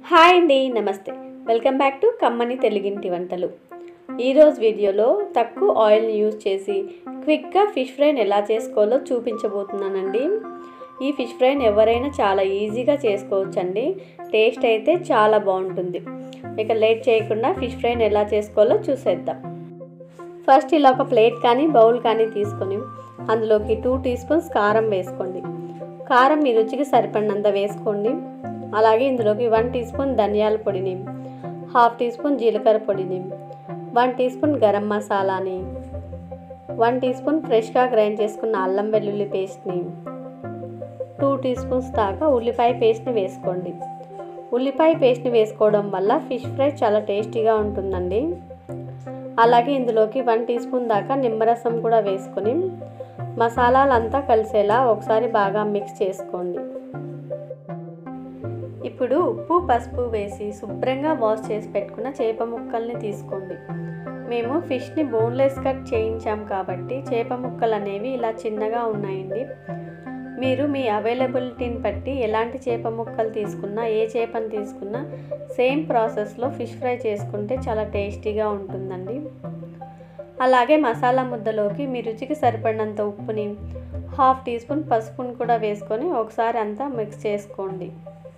Hi అండి, నమస్తే. Welcome back to కమ్మని తెలుగింటి వంటలు. ఈరోజు వీడియోలో తక్కువ ఆయిల్ని యూజ్ చేసి క్విక్గా ఫిష్ ఫ్రైని ఎలా చేసుకోవాలో చూపించబోతున్నానండి. ఈ ఫిష్ ఫ్రైని ఎవరైనా చాలా ఈజీగా చేసుకోవచ్చండి. టేస్ట్ అయితే చాలా బాగుంటుంది. ఇక లేట్ చేయకుండా ఫిష్ ఫ్రైని ఎలా చేసుకోవాలో చూసేద్దాం. ఫస్ట్ ఇలా ఒక ప్లేట్ కానీ బౌల్ కానీ తీసుకొని అందులోకి 2 టీ స్పూన్స్ కారం వేసుకోండి. కారం మీ రుచికి సరిపడినంత వేసుకోండి. అలాగే ఇందులోకి 1 టీ స్పూన్ ధనియాల పొడిని, 1/2 టీ స్పూన్ జీలకర్ర పొడిని, 1 టీ స్పూన్ గరం మసాలాని, 1 టీ స్పూన్ ఫ్రెష్గా గ్రైండ్ చేసుకున్న అల్లం వెల్లుల్లి పేస్ట్ని, 2 టీ స్పూన్స్ దాకా ఉల్లిపాయ పేస్ట్ని వేసుకోండి. ఉల్లిపాయ పేస్ట్ని వేసుకోవడం వల్ల ఫిష్ ఫ్రై చాలా టేస్టీగా ఉంటుందండి. అలాగే ఇందులోకి 1 టీ స్పూన్ దాకా నిమ్మరసం కూడా వేసుకొని మసాలాలంతా కలిసేలా ఒకసారి బాగా మిక్స్ చేసుకోండి. ఇప్పుడు ఉప్పు పసుపు వేసి శుభ్రంగా వాష్ చేసి పెట్టుకున్న చేప ముక్కల్ని తీసుకోండి. మేము ఫిష్ని బోన్లెస్ కట్ చేయించాం కాబట్టి చేప ముక్కలు అనేవి ఇలా చిన్నగా ఉన్నాయండి. మీరు మీ అవైలబిలిటీని బట్టి ఎలాంటి చేప ముక్కలు తీసుకున్నా, ఏ చేపను తీసుకున్నా సేమ్ ప్రాసెస్లో ఫిష్ ఫ్రై చేసుకుంటే చాలా టేస్టీగా ఉంటుందండి. అలాగే మసాలా ముద్దలోకి మీ రుచికి సరిపడినంత ఉప్పుని, 1/2 టీ స్పూన్ పసుపుని కూడా వేసుకొని ఒకసారి అంతా మిక్స్ చేసుకోండి.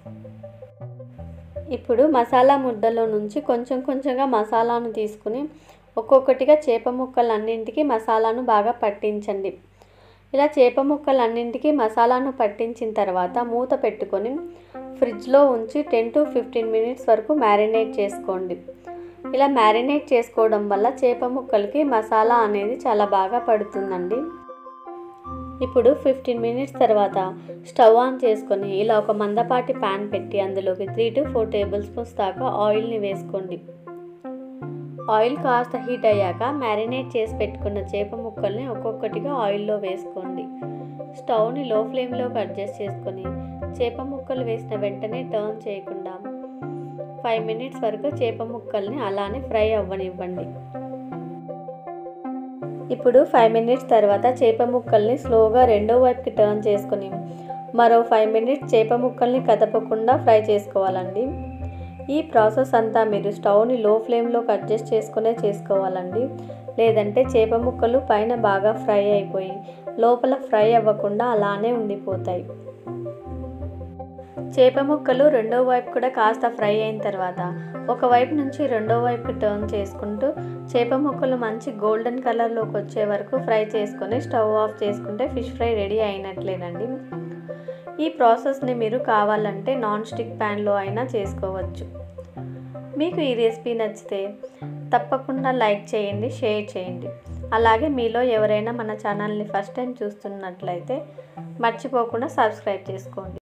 ఇప్పుడు మసాలా ముద్దలో నుంచి కొంచెంగా మసాలాను తీసుకుని ఒక్కొక్కటిగా చేప ముక్కలన్నింటికి మసాలాను బాగా పట్టించండి. ఇలా చేప ముక్కలన్నింటికి మసాలాను పట్టించిన తర్వాత మూత పెట్టుకొని ఫ్రిడ్జ్లో ఉంచి 10 to 15 మినిట్స్ వరకు మ్యారినేట్ చేసుకోండి. ఇలా మ్యారినేట్ చేసుకోవడం వల్ల చేప ముక్కలకి మసాలా అనేది చాలా బాగా పడుతుందండి. ఇప్పుడు 15 మినిట్స్ తర్వాత స్టవ్ ఆన్ చేసుకొని ఇలా ఒక మందపాటి ప్యాన్ పెట్టి అందులోకి 3 to 4 టేబుల్ స్పూన్స్ దాకా ఆయిల్ని వేసుకోండి. ఆయిల్ కాస్త హీట్ అయ్యాక మ్యారినేట్ చేసి పెట్టుకున్న చేప ముక్కల్ని ఒక్కొక్కటిగా ఆయిల్లో వేసుకోండి. స్టవ్ని లో ఫ్లేమ్లోకి అడ్జస్ట్ చేసుకొని చేప ముక్కలు వేసిన వెంటనే టర్న్ చేయకుండా 5 మినిట్స్ వరకు చేప ముక్కల్ని అలానే ఫ్రై అవ్వనివ్వండి. ఇప్పుడు 5 మినిట్స్ తర్వాత చేప ముక్కల్ని స్లోగా రెండో వైపుకి టర్న్ చేసుకొని మరో 5 మినిట్స్ చేప ముక్కల్ని కదపకుండా ఫ్రై చేసుకోవాలండి. ఈ ప్రాసెస్ అంతా మీరు స్టవ్ని లో ఫ్లేమ్లోకి అడ్జస్ట్ చేసుకునే చేసుకోవాలండి. లేదంటే చేప ముక్కలు పైన బాగా ఫ్రై అయిపోయి లోపల ఫ్రై అవ్వకుండా అలానే ఉండిపోతాయి. చేప ముక్కలు రెండో వైపు కూడా కాస్త ఫ్రై అయిన తర్వాత ఒకవైపు నుంచి రెండో వైపుకి టర్న్ చేసుకుంటూ చేప ముక్కలు మంచి గోల్డెన్ కలర్లోకి వచ్చే వరకు ఫ్రై చేసుకొని స్టవ్ ఆఫ్ చేసుకుంటే ఫిష్ ఫ్రై రెడీ అయినట్లేనండి. ఈ ప్రాసెస్ని మీరు కావాలంటే నాన్ స్టిక్ ప్యాన్లో అయినా చేసుకోవచ్చు. మీకు ఈ రెసిపీ నచ్చితే తప్పకుండా లైక్ చేయండి, షేర్ చేయండి. అలాగే మీలో ఎవరైనా మన ఛానల్ని ఫస్ట్ టైం చూస్తున్నట్లయితే మర్చిపోకుండా సబ్స్క్రైబ్ చేసుకోండి.